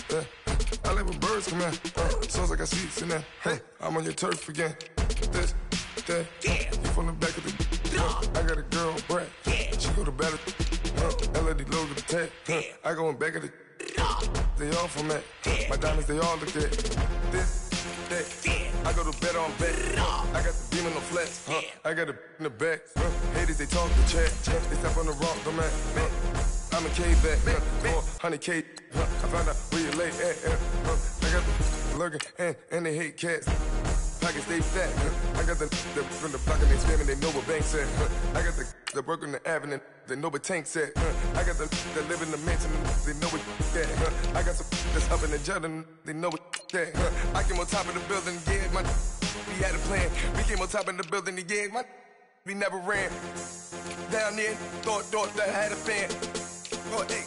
I like when birds come in. Sounds like I seats in there. I'm on your turf again. This, that. You from the back of the. I got a girl, Brad. She go to battle. LAD logo the tag. I go in back of the. They all from that. My diamonds, they all look at. This, that. I go to bed on bed. I got the demon on flats. I got it in the back. Haters, they talk the chat. They step on the rock, I'm at. I'm a K-back, 400K. I found out where you lay at. I got the lurking and they hate cats. Pockets stay fat. I got the from the block and they spamming, they know what banks at. I got the work on the avenue, they know what tanks at. I got the live in the mansion, they know what that. I got some that's up in the jet and they know what that. I came on top of the building, yeah, my we had a plan. We came on top of the building, yeah, my we never ran. Down there, thought that I had a fan. Oh, hey,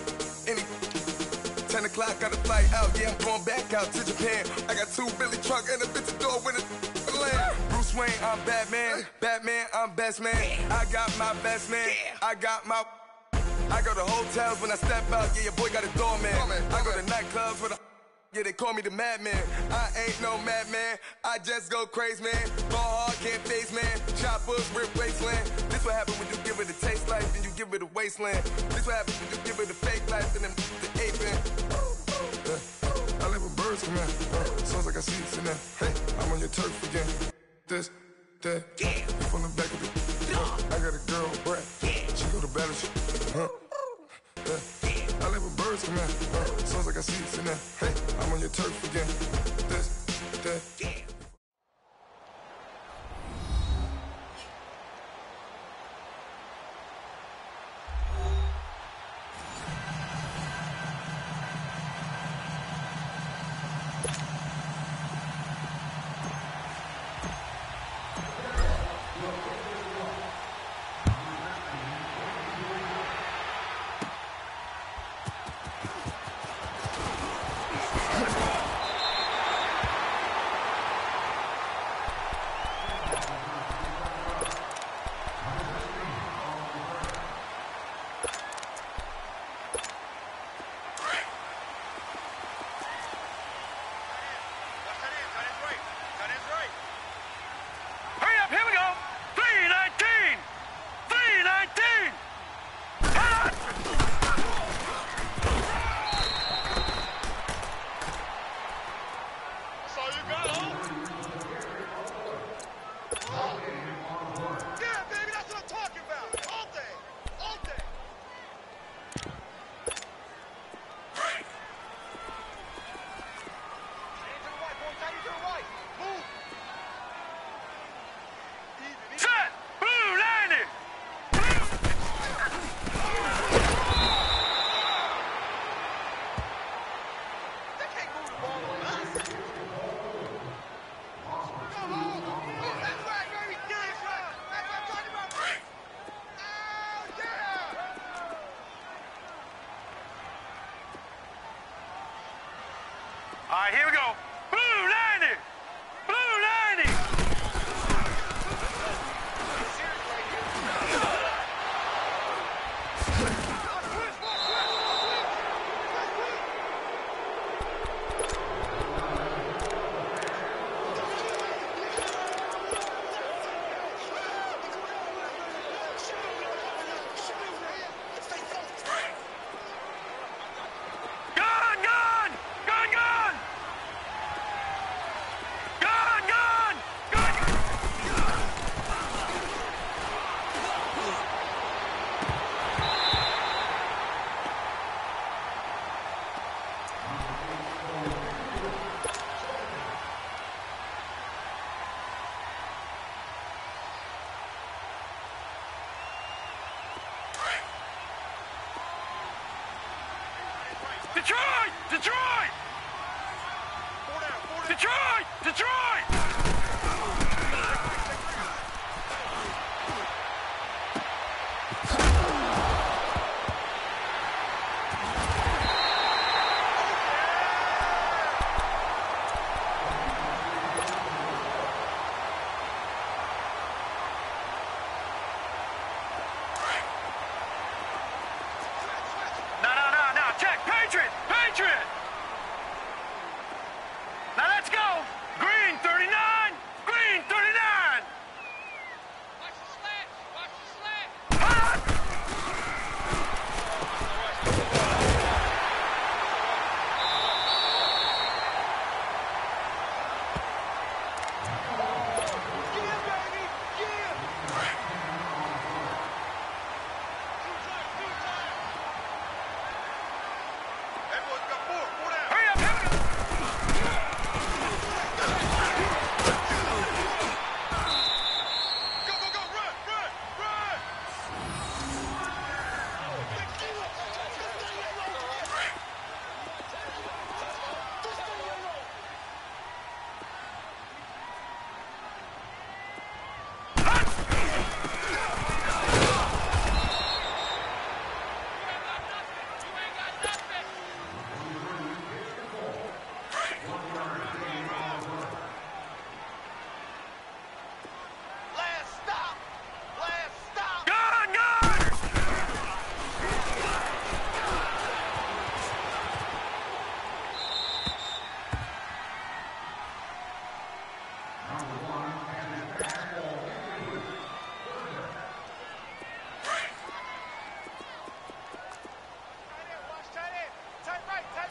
10 o'clock, got a flight out, yeah, I'm going back out to Japan. I got 2 Billy truck and a bitch door with a land. Bruce Wayne, I'm Batman. Batman, I'm best man. I got my best man. I go to hotels when I step out, yeah, your boy got a doorman. I go to nightclubs with a. Yeah, they call me the madman. I ain't no madman. I just go crazy, man. Ball hard, can't face, man. Choppers, rip wasteland. This what happen when you give it a taste life and you give it a wasteland. This what happens when you give it a fake life and then the ape in. I live with birds come in. Sounds like I seats in there. I'm on your turf again. This, that. You from the back of the. I got a girl, Brad. She go to battle. I live with birds come in. Sounds like I seats in there. I'm on your turf again. This, that. All right, here we go. Blue 90! Blue 90! Detroit! Detroit! Detroit! Detroit! No, check! Patriot! Patriot!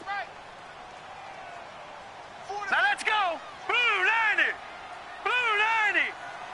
Now let's go. Blue 90. Blue 90.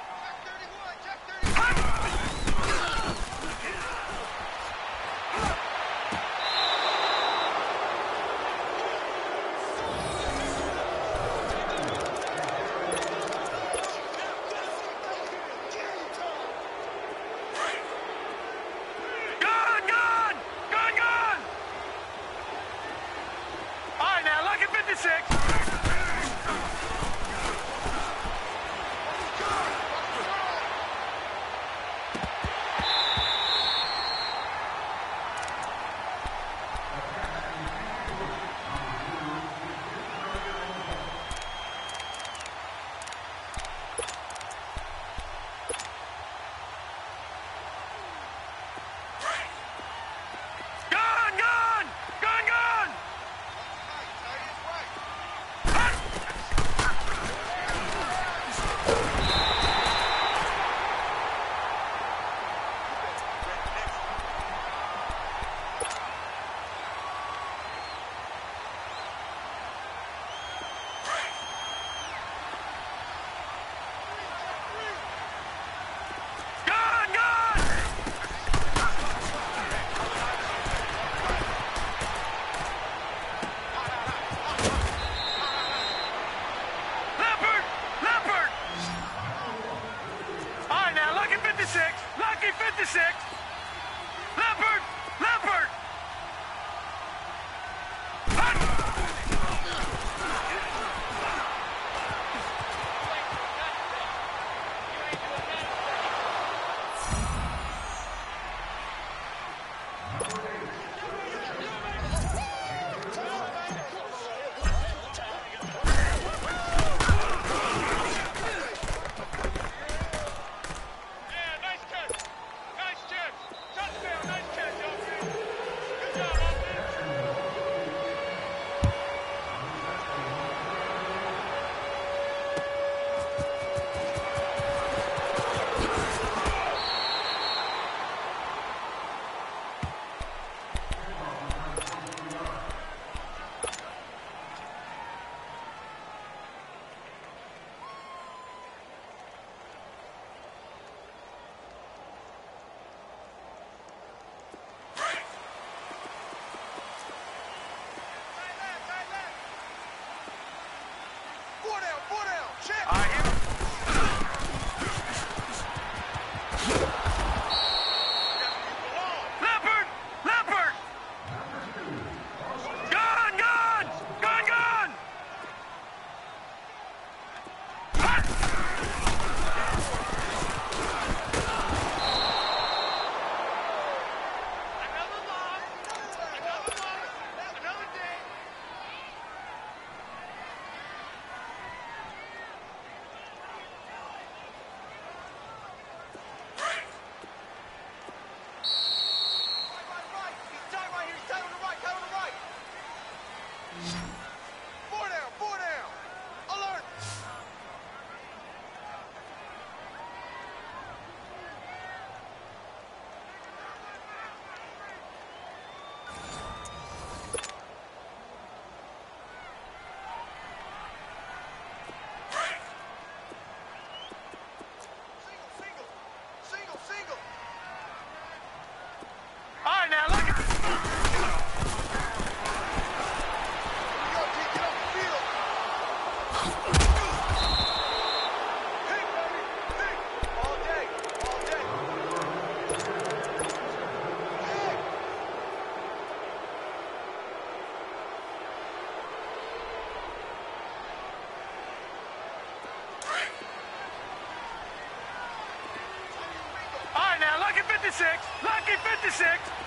Lucky 56!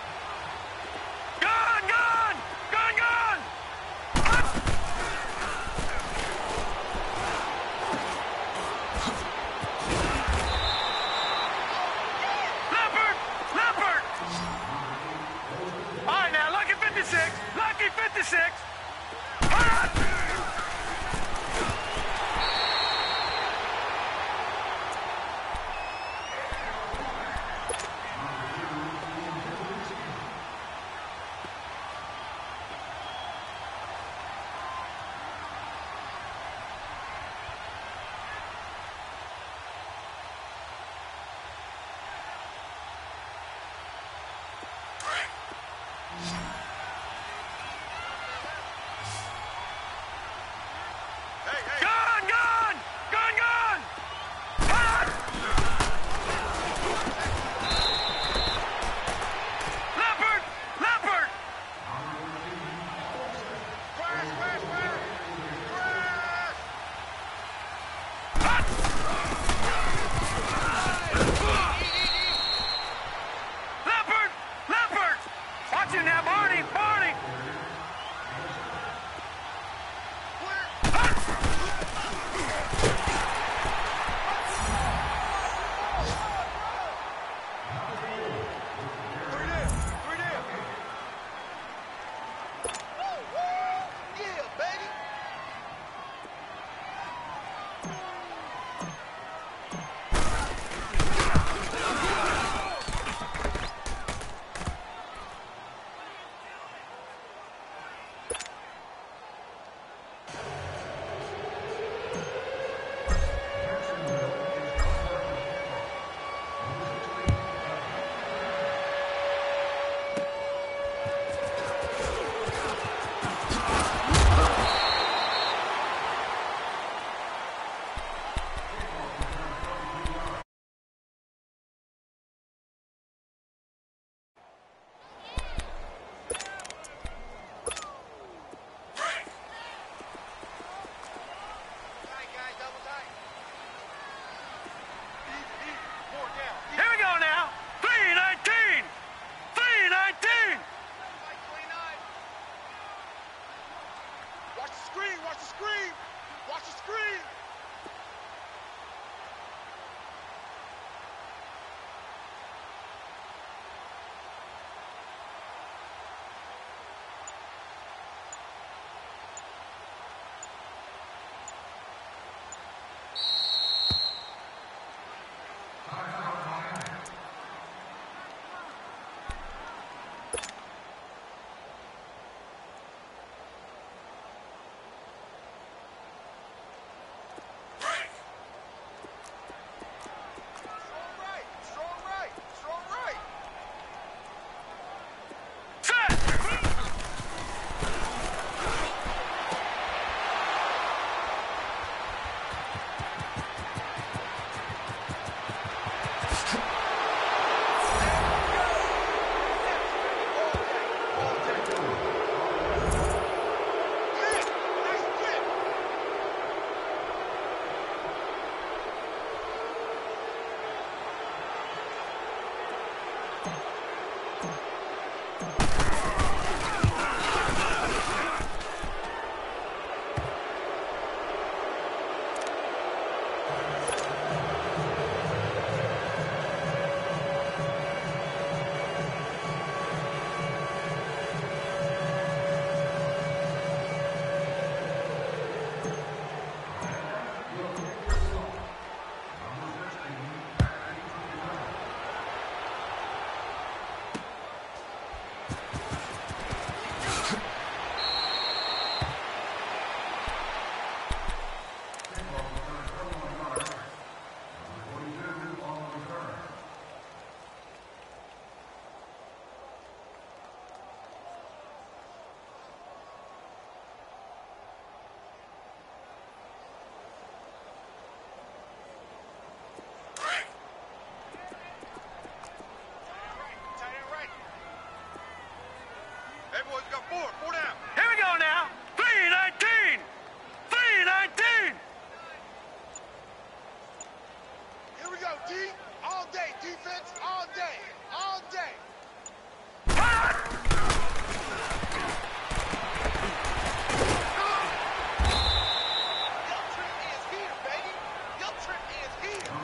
Gun, gun! Gun, gun! Leopard! Leopard! All right, now, Lucky 56! Lucky 56! Watch the screen! Watch the screen! Four down. Here we go now. 3-19. 3-19. Here we go, D. All day. Defense all day. All day. Your trip is here, baby. Your trip is here.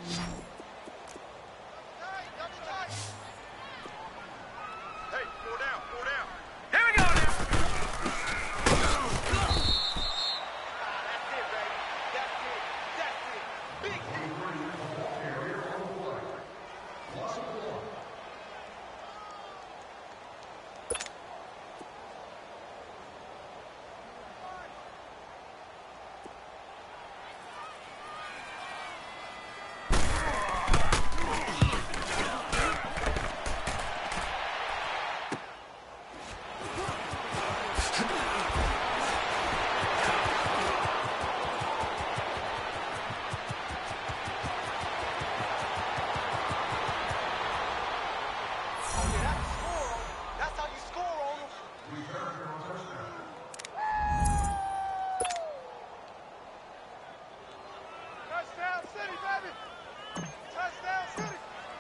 Double tight. Hey, four down, four down. Here we go now. That's it, baby. That's it. That's it. Big hit. That's how you score on them. Touchdown City, baby. Touchdown City.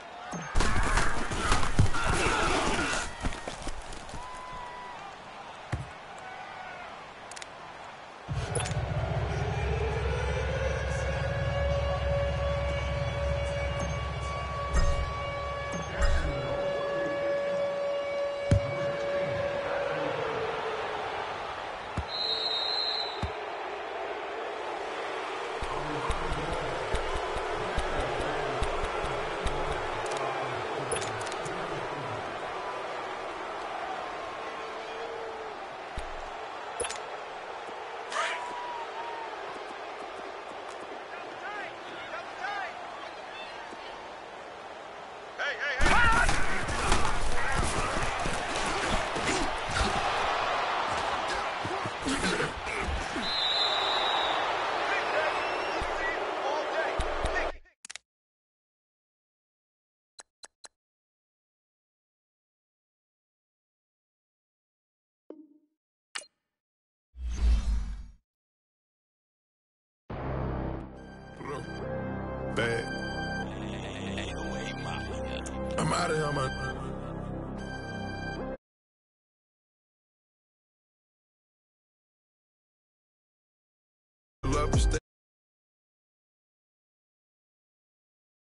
Hey, hey, hey. All day. Put up. Bad. I'm out of here, man. Love to stay.